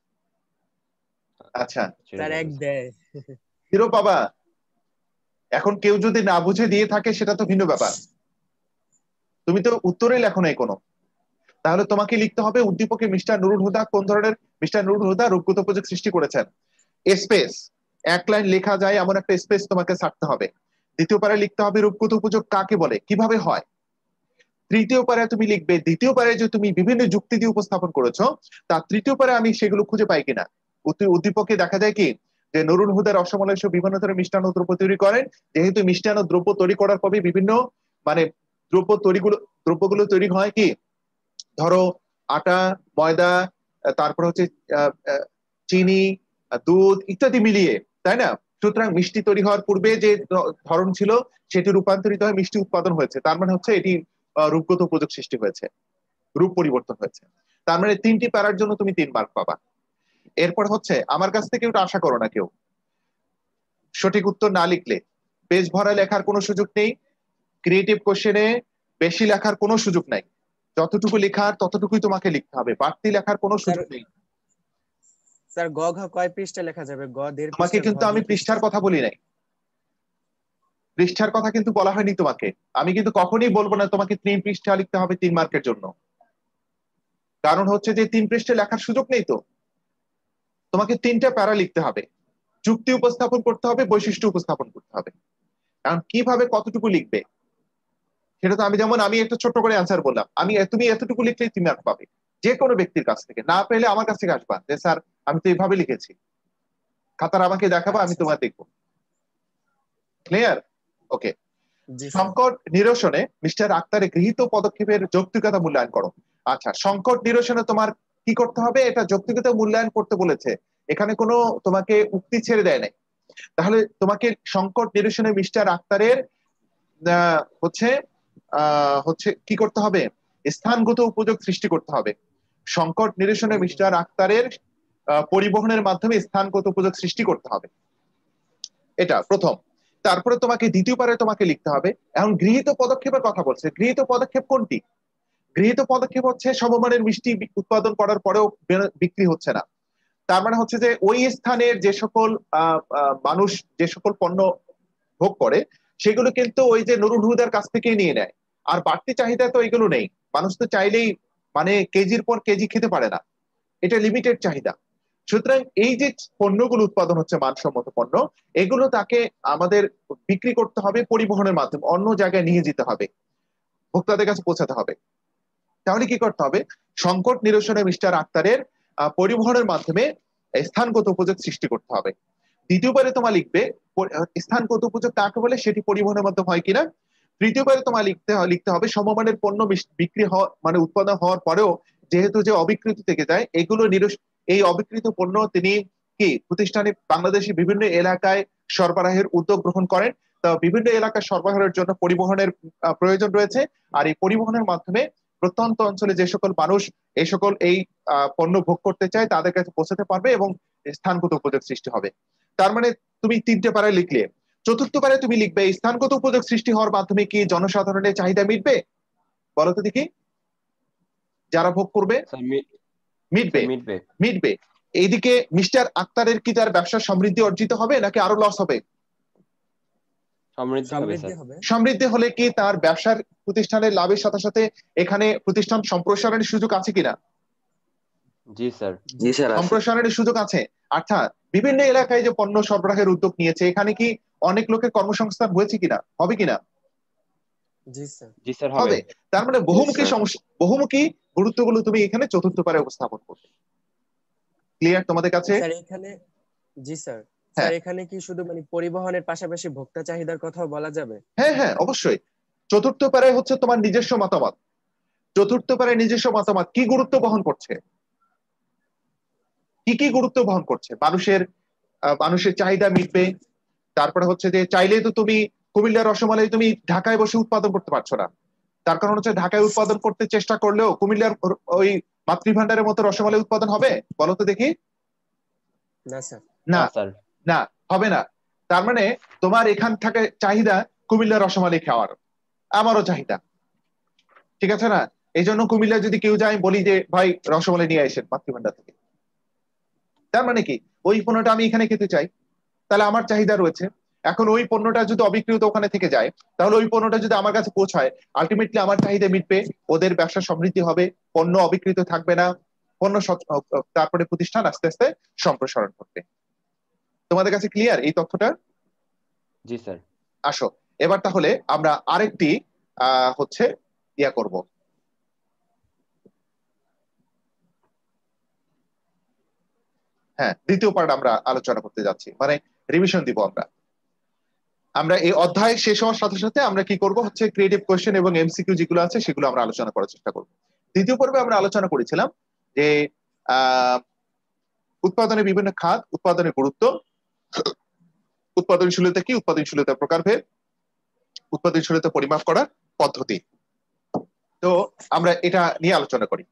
আচ্ছা, স্যার এক দেয়। জিরো পাবা। এখন কেউ যদি না বুঝে দিয়ে থাকে সেটা তো ভিন্ন ব্যাপার, তুমি তো উত্তরেই লেখো নাই কোনো। তাহলে তোমাকে লিখতে হবে উদ্দীপকে মিস্টার নুরুল হুদা কোন ধরনের মিস্টার নুরুল হুদা রূপগত উপযোগ সৃষ্টি করেছেন। স্পেস, এক লাইন লেখা যায় এমন একটা স্পেস তোমাকে ছাড়তে হবে। দ্বিতীয় পারে লিখতে হবে রূপগত উপযোগ কাকে বলে, কিভাবে হয়। তৃতীয় পারে তুমি লিখবে দ্বিতীয় পারে যে তুমি বিভিন্ন যুক্তি দিয়ে উপস্থাপন করেছো, তার তৃতীয় পারে আমি সেগুলো খুঁজে পাই কিনা। উদ্দীপকে দেখা যায় কি যে নুরুল হুদা রসমালাই সহ বিভিন্ন ধরনের মিষ্টান্ন দ্রব্য তৈরি করেন, যেহেতু মিষ্টান্ন দ্রব্য তৈরি করার পরে বিভিন্ন মানে দ্রব্য তৈরিগুলো দ্রব্যগুলো তৈরি হয় কি, ধরো আটা, ময়দা, তারপর হচ্ছে চিনি, দুধ ইত্যাদি মিলিয়ে, তাই না? সুতরাং মিষ্টি তৈরি হওয়ার পূর্বে যে ধরন ছিল সেটি রূপান্তরিত হয়ে মিষ্টি উৎপাদন হয়েছে, তার মানে হচ্ছে এটি রূপগত উপযোগ সৃষ্টি হয়েছে, রূপ পরিবর্তন হয়েছে। তার মানে তিনটি প্যারার জন্য তুমি তিন মার্ক পাবা। এরপর হচ্ছে আমার কাছ থেকে ওটা আশা করো না কেউ, সঠিক উত্তর না লিখলে পেজ ভরা লেখার কোনো সুযোগ নেই, ক্রিয়েটিভ কোশ্চেনে বেশি লেখার কোনো সুযোগ নাই, যতটুকু লেখার ততটুকুই তোমাকে লিখতে হবে, বাড়তি লেখার কোনো সুযোগ নেই। স্যার গ ঘ কয় পৃষ্ঠা লেখা যাবে? গ দেড় পৃষ্ঠা। তোমাকে কিন্তু আমি পৃষ্ঠার কথা বলি নাই, পৃষ্ঠার কথা কিন্তু বলা হয়নি তোমাকে। আমি কিন্তু কখনোই বলবো না তোমাকে তিন পৃষ্ঠা লিখতে হবে তিন মার্কের জন্য, কারণ হচ্ছে যে তিন পৃষ্ঠা লেখার সুযোগ নেই তো, তোমাকে তিনটা প্যারা লিখতে হবে। যুক্তি উপস্থাপন করতে হবে, বৈশিষ্ট্য উপস্থাপন করতে হবে। এখন কিভাবে কতটুকু লিখবে সেটা তো আমি, যেমন আমি একটা ছোট্ট করে অ্যান্সার বললাম, আমি তুমি এতটুকু লিখলেই তুমি মার্ক পাবে, যে কোনো ব্যক্তির কাছ থেকে। না পেলে আমার কাছ থেকে আসবা যে স্যার আমি তো এইভাবে লিখেছি, খাতার আমাকে দেখাবো, আমি আচ্ছা তোমার দেখবো। ক্লিয়ার? ওকে। জি স্যার। সংকট নিরসনে মিস্টার আক্তারের গৃহীত পদক্ষেপের যৌক্তিকতা মূল্যায়ন করো। আচ্ছা, সংকট নিরসনে তোমার কি করতে হবে? এটা যৌক্তিকতা মূল্যায়ন করতে বলেছে, এখানে কোনো তোমাকে উক্তি ছেড়ে দেয় নাই। তাহলে তোমাকে সংকট নিরসনে মিস্টার আক্তারের আহ, হচ্ছে আহ হচ্ছে কি করতে হবে? স্থানগত উপযোগ সৃষ্টি করতে হবে। সংকট নিরসনে মিস্টার আক্তারের আহ, পরিবহনের মাধ্যমে স্থানগত উপযোগ সৃষ্টি করতে হবে, এটা প্রথম। তারপরে তোমাকে দ্বিতীয় পারে তোমাকে লিখতে হবে। এখন গৃহীত পদক্ষেপের কথা বলছে, গৃহীত পদক্ষেপ কোনটি? গৃহীত পদক্ষেপ হচ্ছে সমমানের মিষ্টি উৎপাদন করার পরেও বিক্রি হচ্ছে না। তার মানে হচ্ছে যে ওই স্থানের যে সকল আহ আহ, মানুষ যে সকল পণ্য ভোগ করে সেগুলো কিন্তু ওই যে নুরুল হুদার কাছ থেকেই নিয়ে নেয়। আর বাড়তি চাহিদা তো এগুলো নেই, মানুষ তো চাইলেই মানে কেজির পর কেজি খেতে পারে না, এটা লিমিটেড চাহিদা। সুতরাং এই যে পণ্যগুলো উৎপাদন হচ্ছে মানসম্মত পণ্য, এগুলো তাকে আমাদের বিক্রি করতে হবে পরিবহনের মাধ্যমে, অন্য জায়গায় নিয়ে যেতে হবে, ভোক্তাদের কাছে পৌঁছাতে হবে। তাহলে কি করতে হবে? সংকট নিরসনে মিস্টার আক্তারের আহ, পরিবহনের মাধ্যমে স্থানগত উপযোগ সৃষ্টি করতে হবে। দ্বিতীয়বারে তোমার লিখবে স্থানগত উপযোগ কাকে বলে, সেটি পরিবহনের মাধ্যমে হয় কিনা। তৃতীয়বারে তোমার লিখতে লিখতে হবে সমমানের পণ্য বিক্রি হওয়া মানে উৎপাদন হওয়ার পরেও যেহেতু যে অবিকৃত থেকে যায় এগুলো নিরস এই অবিকৃত পণ্য তিনি কি প্রতিষ্ঠানে বাংলাদেশে বিভিন্ন এলাকায় সরবরাহের উদ্যোগ গ্রহণ করেন। তা বিভিন্ন এলাকায় সরবরাহের জন্য পরিবহনের প্রয়োজন রয়েছে। আর এই পরিবহনের মাধ্যমে প্রত্যন্ত অঞ্চলে যে সকল মানুষ এই সকল এই পণ্য ভোগ করতে চায় তাদের কাছে পৌঁছাতে পারবে এবং স্থানগত উপযোগ সৃষ্টি হবে। তার মানে তুমি তিনটে পারায় লিখলে, চতুর্থ পারে তুমি লিখবে স্থানগত উপযোগ সৃষ্টি হওয়ার মাধ্যমে কি জনসাধারণের চাহিদা মিটবে? বলো তো দেখি, যারা ভোগ করবে মিটবে, মিটবে মিটবে। এইদিকে মিস্টার আক্তারের কি তার ব্যবসার সমৃদ্ধি অর্জিত হবে নাকি আরো লস হবে? সমৃদ্ধি হবে স্যার। সমৃদ্ধি হলে কি তার ব্যবসার প্রতিষ্ঠানের লাভের সাথে সাথে এখানে প্রতিষ্ঠান সম্প্রসারণের সুযোগ আছে কিনা? জি স্যার। জি স্যার, সম্প্রসারণের সুযোগ আছে। অর্থাৎ বিভিন্ন এলাকায় যে পণ্য সরবরাহের উদ্যোগ নিয়েছে এখানে কি অনেক লোকের কর্মসংস্থান হয়েছে কিনা, হবে কিনা? জি স্যার। জি স্যার হবে। তার মানে বহুমুখী সমস্যা, বহুমুখী গুরুত্বগুলো তুমি এখানে চতুর্থ পারে উপস্থাপন করবে। ক্লিয়ার তোমাদের কাছে? স্যার এখানে জি স্যার। স্যার এখানে কি শুধু মানে পরিবহনের পাশাপাশি ভোক্তা চাহিদার কথাও বলা যাবে? হ্যাঁ হ্যাঁ অবশ্যই। চতুর্থ পারে হচ্ছে তোমার নিজস্ব মতামত, চতুর্থ পারে নিজস্ব মতামত কি গুরুত্ব বহন করছে, কি কি গুরুত্ব বহন করছে। মানুষের মানুষের চাহিদা মিটবে। তারপরে হচ্ছে যে চাইলেই তো তুমি কুমিল্লার রসমালাই তুমি ঢাকায় বসে উৎপাদন করতে পারছো না, তার কারণ হচ্ছে ঢাকায় উৎপাদন করতে চেষ্টা করলেও কুমিল্লার ওই মাতৃভান্ডারের মতো রসমালাই উৎপাদন হবে? বলো তো দেখি। না স্যার। না না হবে না। তার মানে তোমার এখান থেকে চাহিদা কুমিল্লার রসমালাই খাওয়ার, আমারও চাহিদা, ঠিক আছে না? এই জন্য কুমিল্লা যদি কেউ যায় বলি যে ভাই রসমালাই নিয়ে আসেন মাতৃভান্ডার থেকে, তার মানে কি ওই পণ্যটা আমি এখানে খেতে চাই, তাহলে আমার চাহিদা রয়েছে। এখন ওই পণ্যটা যদি অবিকৃত ওখানে থেকে যায় তাহলে ওই পণ্যটা যদি আমার কাছে পৌঁছায় আলটিমেটলি আমার চাহিদা মিটবে, ওদের ব্যবসা সমৃদ্ধি হবে, পণ্য অবিকৃত থাকবে না, পণ্য তারপরে প্রতিষ্ঠান আস্তে আস্তে সম্প্রসারণ করবে। তোমাদের কাছে ক্লিয়ার এই তথ্যটা? জি স্যার। আসো এবার তাহলে আমরা আরেকটি আহ হচ্ছে ইয়া করব। হ্যাঁ, দ্বিতীয় পার্ট আমরা আলোচনা করতে যাচ্ছি, মানে রিভিশন দিব আমরা। আমরা এই অধ্যায় শেষ হওয়ার সাথে সাথে আমরা কি করব হচ্ছে ক্রিয়েটিভ কোয়েশ্চেন এবং এমসিকিউ যেগুলো আছে সেগুলো আমরা আলোচনা করার চেষ্টা করব। দ্বিতীয় পর্বে আমরা আলোচনা করেছিলাম যে আহ উৎপাদনের বিভিন্ন খাত, উৎপাদনের গুরুত্ব, উৎপাদনশীলতা কি, উৎপাদনশীলতার প্রকারভেদ, উৎপাদনশীলতা পরিমাপ করার পদ্ধতি। তো আমরা এটা নিয়ে আলোচনা করি।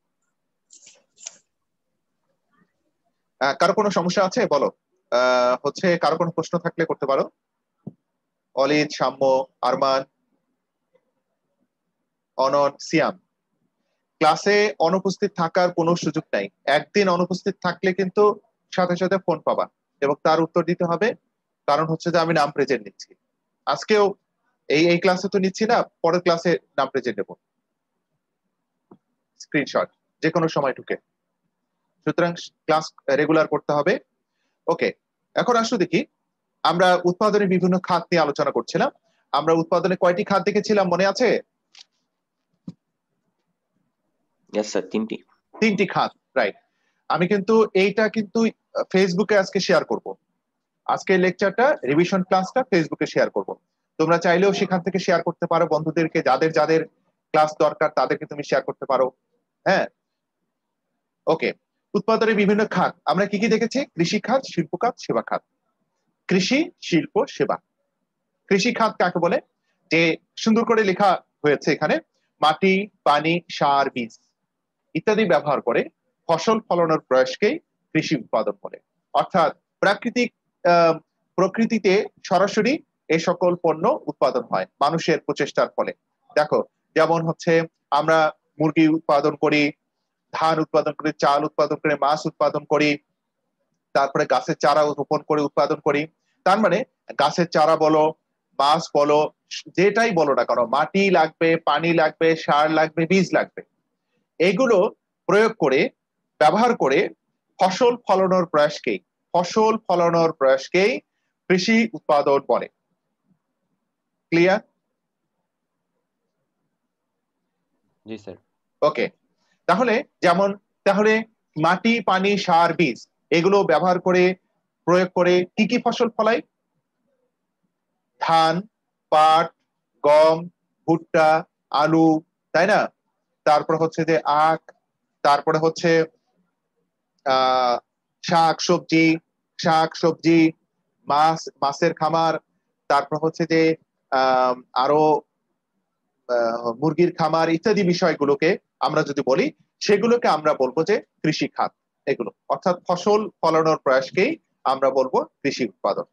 কারো কোনো সমস্যা আছে বলো, আহ হচ্ছে কারো কোনো প্রশ্ন থাকলে করতে পারো। অলিদ, সাম্য, আরমান, অনন, সিয়াম। ক্লাসে অনুপস্থিত থাকার কোনো সুযোগ নাই, একদিন অনুপস্থিত থাকলে কিন্তু সাথে সাথে ফোন পাবা এবং তার উত্তর দিতে হবে। কারণ হচ্ছে যে আমি নাম প্রেজেন্ট নিচ্ছি, আজকেও এই এই ক্লাসে তো নিচ্ছি না, পরের ক্লাসে নাম প্রেজেন্ট নেব, স্ক্রিনশট যে কোনো সময় ঢুকে। সুতরাং ক্লাস রেগুলার করতে হবে। ওকে, এখন আসো দেখি, আমরা উৎপাদনের বিভিন্ন খাত নিয়ে আলোচনা করছিলাম। আমরা উৎপাদনে কয়টি খাত দেখেছিলাম মনে আছে? ইয়েস স্যার, তিনটি। তিনটি খাত, রাইট। আমি কিন্তু এইটা কিন্তু ফেসবুকে আজকে শেয়ার করব। আজকে লেকচারটা, রিভিশন ক্লাসটা ফেসবুকে শেয়ার করব। তোমরা চাইলেও সেখান থেকে শেয়ার করতে পারো বন্ধুদেরকে, যাদের যাদের ক্লাস দরকার তাদেরকে তুমি শেয়ার করতে পারো। হ্যাঁ, ওকে। উৎপাদনের বিভিন্ন খাত আমরা কি কি দেখেছি? কৃষি খাত, শিল্প খাত, সেবা খাত। কৃষি, শিল্প, সেবা। কৃষি খাত কাকে বলে? যে সুন্দর করে লেখা হয়েছে এখানে, মাটি, পানি, সার, বীজ ইত্যাদি ব্যবহার করে ফসল ফলানোর প্রয়াসকেই কৃষি উৎপাদন বলে। অর্থাৎ প্রাকৃতিক আহ প্রকৃতিতে সরাসরি এই সকল পণ্য উৎপাদন হয় মানুষের প্রচেষ্টার ফলে। দেখো, যেমন হচ্ছে আমরা মুরগি উৎপাদন করি, ধান উৎপাদন করি, চাল উৎপাদন করে, মাছ উৎপাদন করি, তারপরে গাছের চারা রোপণ করে উৎপাদন করি। তার মানে গাছের চারা বলো, মাছ বলো, যেটাই বলো না কেন, মাটি লাগবে, পানি লাগবে, সার লাগবে, বীজ লাগবে। এইগুলো প্রয়োগ করে, ব্যবহার করে ফসল ফলানোর প্রয়াসকেই ফসল ফলানোর প্রয়াসকেই কৃষি উৎপাদন বলে। ক্লিয়ার? জি স্যার। ওকে। তাহলে যেমন, তাহলে মাটি, পানি, সার, বীজ এগুলো ব্যবহার করে, প্রয়োগ করে কি কি ফসল ফলাই? ধান, পাট, গম, ভুট্টা, আলু, তাই না? তারপর হচ্ছে যে আখ, তারপরে হচ্ছে আহ শাক সবজি, শাক সবজি, মাছ, মাছের খামার, তারপর হচ্ছে যে আহ আরো মুরগির খামার ইত্যাদি বিষয়গুলোকে আমরা যদি বলি, সেগুলোকে আমরা বলবো যে কৃষি খাত। এগুলো অর্থাৎ ফসল ফলানোর প্রয়াসকেই আমরা বলবো কৃষি উৎপাদন।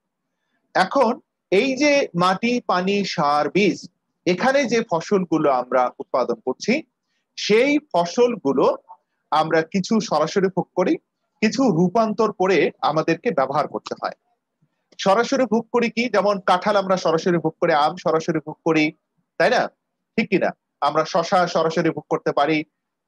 এখন এই যে মাটি, পানি, সার, বীজ, এখানে যে ফসলগুলো আমরা উৎপাদন করছি, সেই ফসলগুলো আমরা কিছু সরাসরি ভোগ করি, কিছু রূপান্তর করে আমাদেরকে ব্যবহার করতে হয়। সরাসরি ভোগ করি কি? যেমন কাঁঠাল আমরা সরাসরি ভোগ করি, আম সরাসরি ভোগ করি, তাই না? ঠিক কিনা? আমরা শশা সরাসরি ভোগ করতে পারি,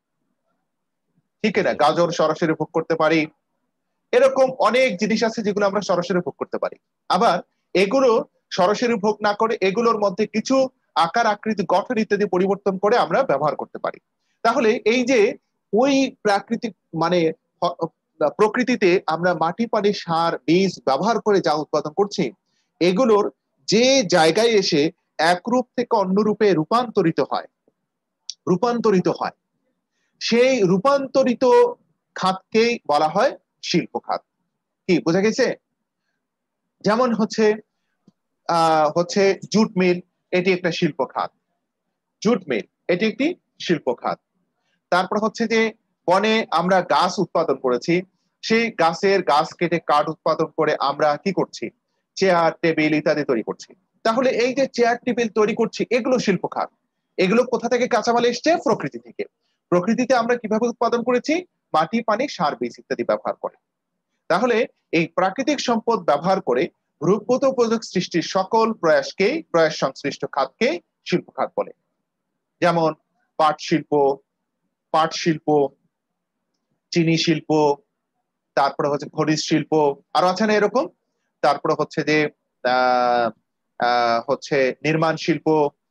ঠিক কিনা? গাজর সরাসরি ভোগ করতে পারি। এরকম অনেক জিনিস আছে যেগুলো আমরা সরাসরি ভোগ করতে পারি। আবার এগুলো সরাসরি ভোগ না করে এগুলোর মধ্যে কিছু আকার, আকৃতি, গঠন ইত্যাদি পরিবর্তন করে আমরা ব্যবহার করতে পারি। তাহলে এই যে ওই প্রাকৃতিক মানে প্রকৃতিতে আমরা মাটি, পানি, সার, বীজ ব্যবহার করে যা উৎপাদন করছি, এগুলোর যে জায়গায় এসে এক রূপ থেকে অন্য রূপে রূপান্তরিত হয় রূপান্তরিত হয় সেই রূপান্তরিত খাতকেই বলা হয় শিল্প খাত। কি বোঝা গেছে? যেমন হচ্ছে আহ হচ্ছে জুট মিল, এটি একটা শিল্প খাত। জুট মিল এটি একটি শিল্প খাত। তারপর হচ্ছে যে বনে আমরা গাছ উৎপাদন করেছি, সেই গাছের গাছ কেটে কাঠ উৎপাদন করে আমরা কি করছি? চেয়ার, টেবিল ইত্যাদি তৈরি করছি। তাহলে এই যে চেয়ার, টেবিল তৈরি করছি, এগুলো শিল্প খাত। এগুলো কোথা থেকে কাঁচামাল এসছে? প্রকৃতি থেকে। প্রকৃতিতে আমরা কিভাবে উৎপাদন করেছি? মাটি, পানি, সার, বীজ ইত্যাদি ব্যবহার করে। তাহলে এই প্রাকৃতিক সম্পদ ব্যবহার করে রূপগত উপযোগ সৃষ্টির সকল প্রয়াসকেই, প্রয়াস সংশ্লিষ্ট খাতকেই শিল্প খাত বলে। যেমন পাট শিল্প, পাট শিল্প, চিনি শিল্প, তারপরে হচ্ছে খনিজ শিল্প, আরো আছে না এরকম? তারপরে হচ্ছে যে আহ আহ হচ্ছে নির্মাণ শিল্প।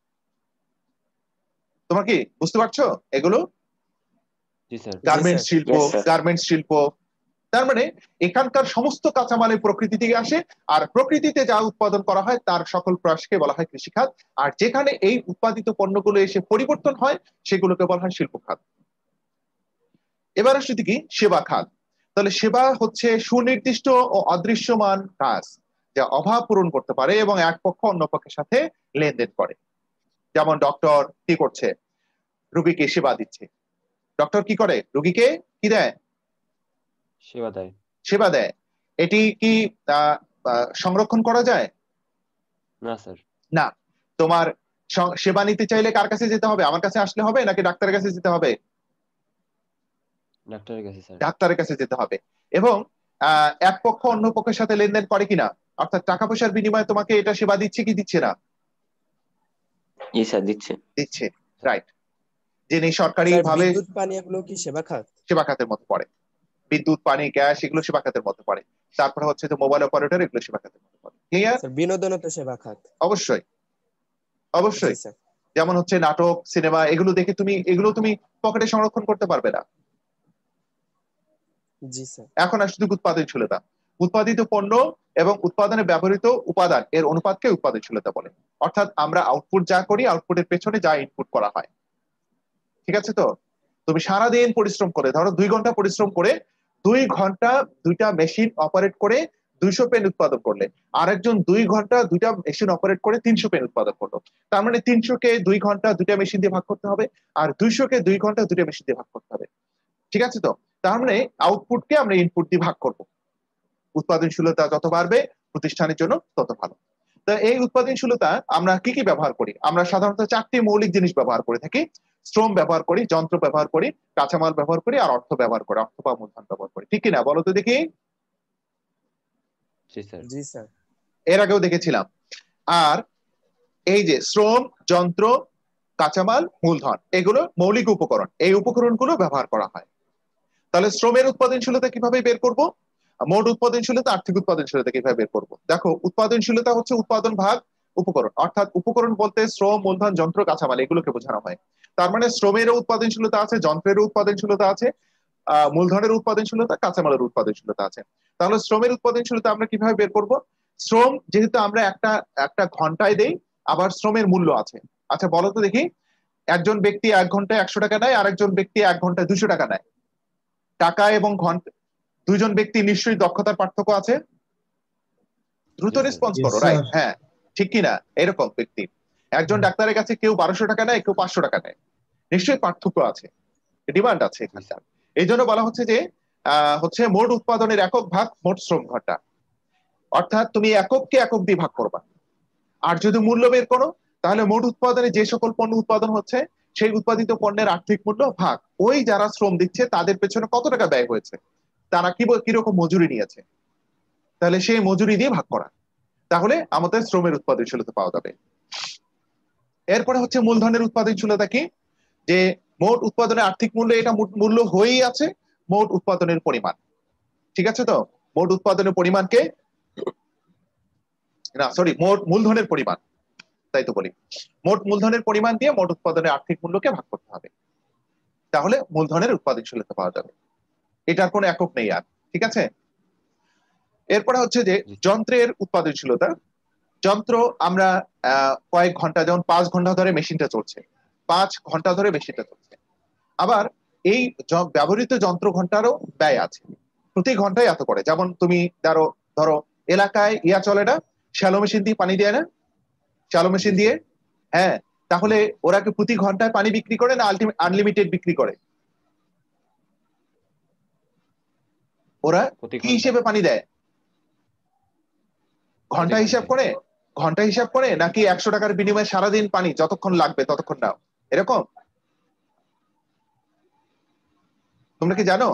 তোমরা কি বুঝতে পারছো এগুলো? গার্মেন্টস শিল্প, গার্মেন্টস শিল্প। তার মানে এখানকার সমস্ত কাঁচামালে প্রকৃতি থেকে আসে, আর প্রকৃতিতে যা উৎপাদন করা হয় তার সকল প্রয়াসকে বলা হয় কৃষিখাত। আর যেখানে এই উৎপাদিত পণ্যগুলো এসে পরিবর্তন হয়, সেগুলোকে বলা হয় শিল্প খাত। এবার আসলে কি সেবা খাত। তাহলে সেবা হচ্ছে সুনির্দিষ্ট ও অদৃশ্যমান কাজ, যা অভাব পূরণ করতে পারে এবং এক পক্ষ অন্য পক্ষের সাথে লেনদেন করে। যেমন ডক্টর কি করছে? রোগীকে সেবা দিচ্ছে। ডক্টর কি করে? রোগীকে কি দেয়? সেবা দেয়। সেবা দেয়। এটি কি সংরক্ষণ করা যায়? না স্যার। না। তোমার সেবা নিতে চাইলে কার কাছে যেতে হবে? আমার কাছে আসলে হবে নাকি ডাক্তারের কাছে যেতে হবে? ডাক্তারের কাছে স্যার। ডাক্তারের কাছে যেতে হবে। এবং এক পক্ষ অন্য পক্ষের সাথে লেনদেন করে কিনা, অর্থাৎ টাকা পয়সার বিনিময়ে তোমাকে এটা সেবা দিচ্ছে কি দিচ্ছে না? জি স্যার, দিচ্ছে। দিচ্ছে, রাইট। যিনি সরকারি ভাবে বিদ্যুৎ, পানি এগুলো কি সেবা খাত? সেবা খাতের মধ্যে পড়ে। বিদ্যুৎ, পানি, গ্যাস এগুলো সেবা খাতের মধ্যে পড়ে। তারপরে হচ্ছে যে মোবাইল অপারেটর, এগুলো সেবা খাতের মধ্যে পড়ে। ক্লিয়ার? স্যার বিনোদনও তো সেবা খাত। অবশ্যই জি অবশ্যই। স্যার। যেমন হচ্ছে নাটক, সিনেমা, এগুলো দেখে তুমি এগুলো তুমি পকেটে সংরক্ষণ করতে পারবে না। জি স্যার। এখন আসছে উৎপাদনশীলতা। উৎপাদিত পণ্য এবং উৎপাদনে ব্যবহৃত উপাদান এর অনুপাতকে উৎপাদনশীলতা বলে। অর্থাৎ আমরা আউটপুট যা করি, আউটপুটের পেছনে যা ইনপুট করা হয়। ঠিক আছে? তো তুমি সারাদিন পরিশ্রম করে, ধরো দুই ঘন্টা পরিশ্রম করে দুই ঘন্টা দুইটা মেশিন অপারেট করে দুইশো পেন উৎপাদন করলে, আরেকজন দুই ঘন্টা দুইটা মেশিন অপারেট করে তিনশো পেন উৎপাদন করলো। তার মানে তিনশো কে দুই ঘন্টা দুইটা মেশিন দিয়ে ভাগ করতে হবে, আর দুইশো কে দুই ঘন্টা দুইটা মেশিন দিয়ে ভাগ করতে হবে। ঠিক আছে? তো তার মানে আউটপুটকে আমরা ইনপুট দিয়ে ভাগ করব। উৎপাদনশীলতা যত বাড়বে প্রতিষ্ঠানের জন্য তত ভালো। তো এই উৎপাদনশীলতা আমরা কি কি ব্যবহার করি? আমরা সাধারণত চারটি মৌলিক জিনিস ব্যবহার করে থাকি। শ্রম ব্যবহার করি, যন্ত্র ব্যবহার করি, কাঁচামাল ব্যবহার করি, আর অর্থ ব্যবহার করি, অর্থ বা মূলধন ব্যবহার করি। ঠিক কিনা বলো তো দেখি? জি স্যার। জি স্যার। এর আগেও দেখেছিলাম। আর এই যে শ্রম, যন্ত্র, কাঁচামাল, মূলধন, এগুলো মৌলিক উপকরণ, এই উপকরণগুলো ব্যবহার করা হয়। তাহলে শ্রমের উৎপাদনশীলতা কিভাবে বের করব? মোট উৎপাদনশীলতা, আর্থিক উৎপাদনশীলতা কিভাবে বের করব? দেখো, উৎপাদনশীলতা হচ্ছে উৎপাদন ভাগ উপকরণ, অর্থাৎ উপকরণ বলতে শ্রম, মূলধন, যন্ত্র, কাঁচামাল এগুলোকে বোঝানো হয়। তার মানে শ্রমেরও উৎপাদনশীলতা আছে, যন্ত্রেরও উৎপাদনশীলতা আছে, আহ মূলধনের উৎপাদনশীলতা, কাঁচামালের উৎপাদনশীলতা আছে। তাহলে শ্রমের উৎপাদনশীলতা আমরা কিভাবে বের করব? শ্রম যেহেতু আমরা একটা একটা ঘন্টায় দেই, আবার শ্রমের মূল্য আছে। আচ্ছা বলো তো দেখি, একজন ব্যক্তি এক ঘন্টায় একশো টাকা নেয়, আরেকজন ব্যক্তি এক ঘন্টায় দুশো টাকা নেয়। টাকা এবং ঘন্টা, দুইজন ব্যক্তি নিশ্চয়ই দক্ষতার পার্থক্য আছে। দ্রুত জি স্যার। রেসপন্স Yes, করো, sir. রাইট? হ্যাঁ, ঠিক কিনা? এরকম ব্যক্তি, একজন ডাক্তারের কাছে কেউ বারোশো টাকা নেয়, কেউ পাঁচশো টাকা নেয়, নিশ্চয়ই পার্থক্য আছে, ডিমান্ড আছে এখানকার। এই জন্য বলা হচ্ছে যে আহ হচ্ছে মোট উৎপাদনের একক ভাগ মোট শ্রম ঘন্টা। অর্থাৎ তুমি একককে একক দিয়ে ভাগ করবা। আর যদি মূল্য বের করো, তাহলে মোট উৎপাদনে যে সকল পণ্য উৎপাদন হচ্ছে সেই উৎপাদিত পণ্যের আর্থিক মূল্য ভাগ ওই যারা শ্রম দিচ্ছে তাদের পেছনে কত টাকা ব্যয় হয়েছে, তারা কি কিরকম মজুরি নিয়েছে, তাহলে সেই মজুরি দিয়ে ভাগ করা। তাহলে আমাদের শ্রমের উৎপাদনশীলতা পাওয়া যাবে। এরপরে হচ্ছে মূলধনের উৎপাদনশীলতা কি? যে মোট উৎপাদনের আর্থিক মূল্য, এটা মূল্য হয়েই আছে মোট উৎপাদনের পরিমাণ। ঠিক আছে? তো মোট উৎপাদনের পরিমাণকে, না সরি, মোট মূলধনের পরিমাণ, তাই তো বলি, মোট মূলধনের পরিমাণ দিয়ে মোট উৎপাদনের আর্থিক মূল্যকে ভাগ করতে হবে। তাহলে মূলধনের উৎপাদনশীলতা পাওয়া যাবে। এটার কোনো একক নেই আর। ঠিক আছে? এরপরে হচ্ছে যে যন্ত্রের উৎপাদনশীলতা। যন্ত্র আমরা আহ কয়েক ঘন্টা, যেমন পাঁচ ঘন্টা ধরে মেশিনটা চলছে, পাঁচ ঘন্টা ধরে মেশিনটা চলছে। আবার এই ব্যবহৃত যন্ত্র ঘন্টারও ব্যয় আছে, প্রতি ঘন্টায় এত করে। যেমন তুমি ধরো ধরো এলাকায় ইয়া চলে না, শ্যালো মেশিন দিয়ে পানি দেয় না, শ্যালো মেশিন দিয়ে, হ্যাঁ, তাহলে ওরা কি প্রতি ঘন্টায় পানি বিক্রি করে না আনলিমিটেড বিক্রি করে? ওরা কি হিসেবে পানি দেয়? ঘন্টা হিসাব করে, ঘন্টা হিসাব করে, নাকি একশো টাকার বিনিময়ে সারাদিন পানি যতক্ষণ লাগবে ততক্ষণ নাও, এরকম? তোমরা কি জানো?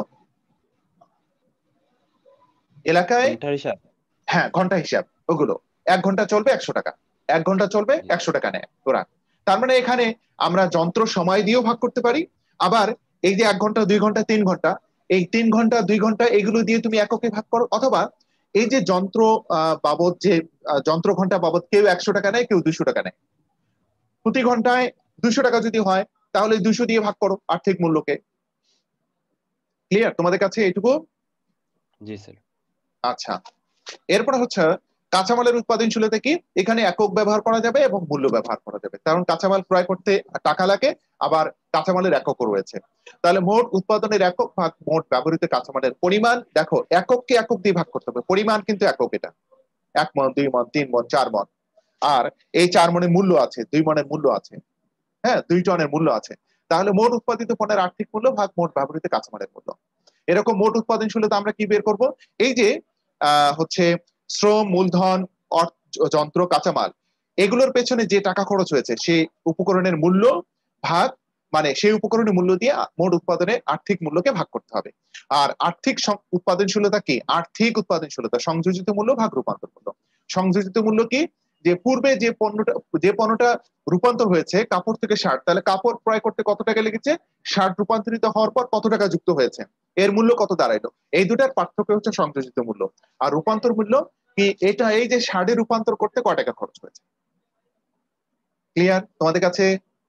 এলাকায় হ্যাঁ ঘন্টা হিসাব, ওগুলো এক ঘন্টা চলবে একশো টাকা, এক ঘন্টা চলবে একশো টাকা নেয় ওরা। তার মানে এখানে আমরা যন্ত্র সময় দিয়েও ভাগ করতে পারি, আবার এই যে এক ঘন্টা, দুই ঘন্টা, তিন ঘন্টা, এই তিন ঘন্টা দুই ঘন্টা এগুলো দিয়ে তুমি এককে ভাগ করো। অথবা এই যে যন্ত্র বাবদ, যে যন্ত্র ঘন্টা বাবদ কেউ একশো টাকা নেয়, কেউ দুশো টাকা নেয়, প্রতি ঘন্টায় দুশো টাকা যদি হয় তাহলে দুশো দিয়ে ভাগ করো আর্থিক মূল্যকে। ক্লিয়ার তোমাদের কাছে এইটুকু? জি স্যার। আচ্ছা, এরপর হচ্ছে কাঁচামালের উৎপাদনশীলতা কি? এখানে একক ব্যবহার করা যাবে এবং মূল্য ব্যবহার করা যাবে, কারণ কাঁচামাল ক্রয় করতে টাকা লাগে, আবার কাঁচামালের এককও রয়েছে। তাহলে মোট উৎপাদনের একক ভাগ মোট ব্যবহৃত কাঁচামালের পরিমাণ। দেখো, একককে একক দিয়ে ভাগ করতে হবে, পরিমাণ কিন্তু একক, এটা এক মন, দুই মন, তিন মন, চার মন, আর এই চার মনের মূল্য আছে, দুই মনের মূল্য আছে, হ্যাঁ দুই টনের মূল্য আছে। তাহলে মোট উৎপাদিত পণ্যের আর্থিক মূল্য ভাগ মোট ব্যবহৃত কাঁচামালের মূল্য। এরকম মোট উৎপাদনশীলতা আমরা কি বের করব? এই যে আহ হচ্ছে শ্রম, মূলধন, যন্ত্র, কাঁচামাল, এগুলোর পেছনে যে টাকা খরচ হয়েছে সেই উপকরণের মূল্য ভাগ, মানে সেই উপকরণের মূল্য দিয়ে মোট উৎপাদনের আর্থিক মূল্যকে ভাগ করতে হবে। আর আর্থিক উৎপাদনশীলতা কি? আর্থিক উৎপাদনশীলতা সংযোজিত মূল্য ভাগ রূপান্তর মূল্য। সংযোজিত মূল্য কি? যে পূর্বে যে পণ্যটা যে পণ্যটা রূপান্তর হয়েছে কাপড় থেকে শার্ট, তাহলে কাপড় ক্রয় করতে কত টাকা লেগেছে, শার্ট রূপান্তরিত হওয়ার পর কত টাকা যুক্ত হয়েছে, এর মূল্য কত দাঁড়াইলো। এই দুটার পার্থক্য হচ্ছে সংযোজিত মূল্য। আর রূপান্তর মূল্য কি, এটা এই যে ষাটে রূপান্তর করতে কয় টাকা খরচ হয়েছে। ক্লিয়ার তোমাদের কাছে?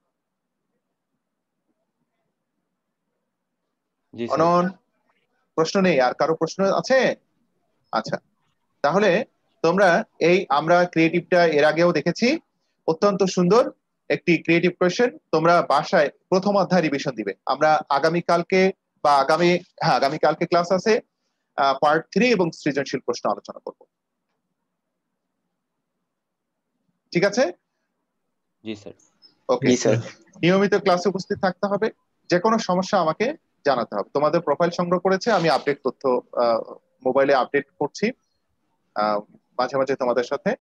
জি স্যার। অনন প্রশ্ন নেই? আর কারো প্রশ্ন আছে? আচ্ছা, তাহলে তোমরা এই আমরা ক্রিয়েটিভটা এর আগেও দেখেছি, অত্যন্ত সুন্দর একটি ক্রিয়েটিভ কোয়েশ্চেন। তোমরা বাসায় প্রথম অধ্যায় রিভিশন দিবে। আমরা আগামী কালকে বা আগামী হ্যাঁ আগামী কালকে ক্লাস আছে, পার্ট থ্রি এবং সৃজনশীল প্রশ্ন আলোচনা করব। ঠিক আছে? জি স্যার। ওকে জি স্যার। নিয়মিত ক্লাসে উপস্থিত থাকতে হবে। যে কোনো সমস্যা আমাকে জানাতে হবে। তোমাদের প্রোফাইল সংগ্রহ করেছে, আমি আপডেট তথ্য মোবাইলে আপডেট করছি আহ মাঝে মাঝে তোমাদের সাথে।